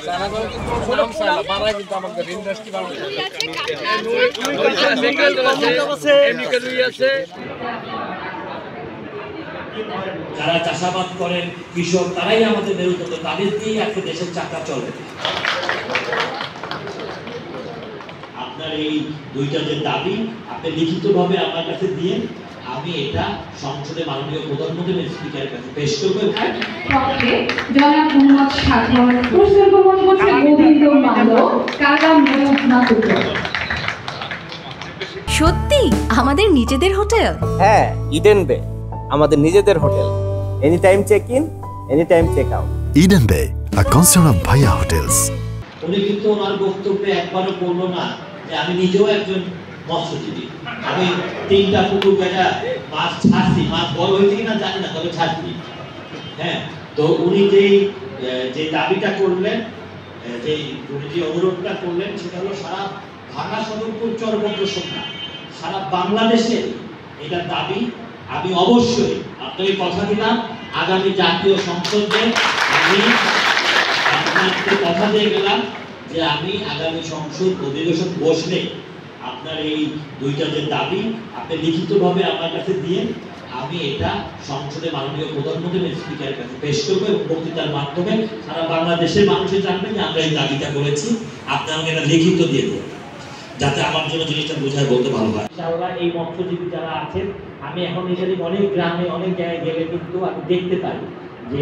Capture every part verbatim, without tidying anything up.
যারা চাষাবাদ করেন কৃষক তারাই আমাদের মেরুদণ্ড, তাদের দিয়েই একটা দেশের চাকা চলে। আপনার এই দুইটা যে দাবি আপনি লিখিতভাবে আমার কাছে দিয়ে আমি এটা সংসদে মাননীয় প্রধানমন্ত্রী এবং স্পিকারের কাছে পেশ করব। জনাব মোহাম্মদ সাগর প্রসঙ্গ মনে করছে গোবিন্দ মালো কারা মেঘনা পুত্র। সত্যি আমাদের নিজেদের হোটেল? হ্যাঁ, ইডেন বে আমাদের নিজেদের হোটেল। Any time check in, any time check out. Eden Bay, a concern of Bhaiya Hotels. উনি কিন্তু ওনার বক্তব্যে একবারও বললো না যে আমি নিজেও একজন মৎস্যজীবী, আমি তিনটা পুকুর কেটে মাছ ছাড়ছি, মাছ বড় হয়েছে কিনা জানি না, তবে ছাড়ছি। হ্যাঁ, তো উনি যেই যে দাবিটা করলেন, যে উনি যে অনুরোধটা করলেন সেটা হলো সারা ঢাকা সদরপুর চরমন্দ্র না, সারা বাংলাদেশে এটা দাবি। আমি অবশ্যই আপনাকে কথা দিলাম আগামী জাতীয় সংসদে আমি আপনাকে কথা দিয়ে গেলাম যে আমি আগামী সংসদ অধিবেশন বসলে আপনার এই দুইটা যে দাবি আপনি লিখিতভাবে আমার কাছে দিয়ে আমি এটা সংসদে মাননীয় প্রধানমন্ত্রী এবং স্পিকারের কাছে পেশ করবো এবং বক্তৃতার মাধ্যমে সারা বাংলাদেশের মানুষের জানবে যে আমরা এই দাবিটা করেছি। আপনি আমাকে এটা লিখিত দিয়ে দেবেন যাতে আমার জন্য জিনিসটা বোঝায় বলতে ভালো হয়। ইনশাআল্লাহ এই মৎস্যজীবী যারা আছেন, আমি এখন নিজের অনেক গ্রামে অনেক জায়গায় গেলে কিন্তু আমি দেখতে পাই যে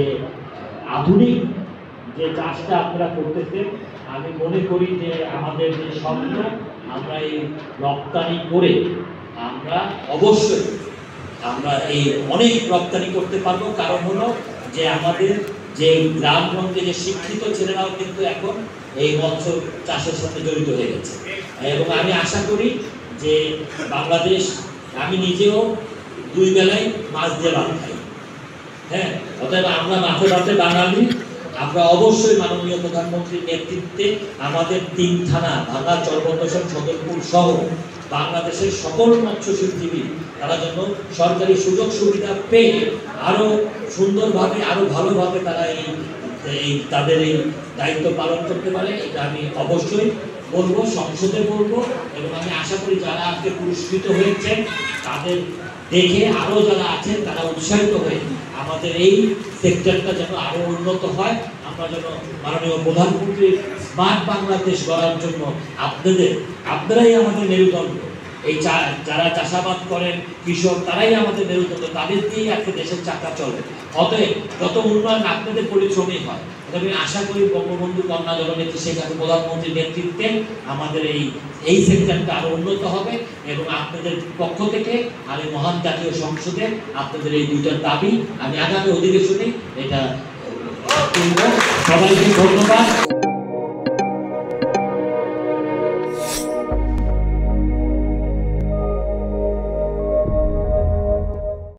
আধুনিক যে চাষটা আপনারা করতেছেন, আমি মনে করি যে আমাদের যে স্বপ্ন আমরা এই রপ্তানি করে আমরা অবশ্যই আমরা এই অনেক রপ্তানি করতে পারবো। কারণ হলো যে আমাদের যে গ্রামগঞ্জে যে শিক্ষিত ছেলেরাও কিন্তু এখন এই মৎস্য চাষের সাথে জড়িত হয়ে গেছে এবং আমি আশা করি যে বাংলাদেশ, আমি নিজেও দুই বেলায় মাছ দিয়ে ভাত খাই। হ্যাঁ, অতএব আমরা মাছে ভাতে বাঙালি। আমরা অবশ্যই মাননীয় প্রধানমন্ত্রীর নেতৃত্বে আমাদের তিন থানা ঢাকা, চরমন্দ্র, সদরপুর সহ বাংলাদেশের সকল মৎস্যজীবী তারা যেন সরকারি সুযোগ সুবিধা পেয়ে আরো সুন্দরভাবে আরো ভালোভাবে তারা এই এই তাদের এই দায়িত্ব পালন করতে পারে, এটা আমি অবশ্যই বলবো, সংসদে বলবো। এবং আমি আশা করি যারা আজকে পুরস্কৃত হয়েছেন তাদের দেখে আরো যারা আছেন তারা উৎসাহিত হয়ে আমাদের এই সেক্টরটা যেন আরো উন্নত হয়। আমরা যেন মাননীয় প্রধানমন্ত্রীর স্মার্ট বাংলাদেশ গড়ার জন্য আপনাদের আপনারাই আমাদের মেরুদণ্ড। এই যারা চাষাবাদ করেন কৃষক তারাই আমাদের মেরুদণ্ড, তাদের দিয়েই একটা দেশের চাকা চলে। অতএব যত উন্নয়ন আপনাদের পরিশ্রমই হয়। আমি আশা করি বঙ্গবন্ধু কন্যা জননেত্রী শেখ হাসিনা প্রধানমন্ত্রীর নেতৃত্বে আমাদের এই এই সেক্টরটা আরো উন্নত হবে এবং আপনাদের পক্ষ থেকে আমি মহান জাতীয় সংসদে আপনাদের এই দুইটার দাবি আমি আগামী অধিবেশনে এটা সবাইকে ধন্যবাদ।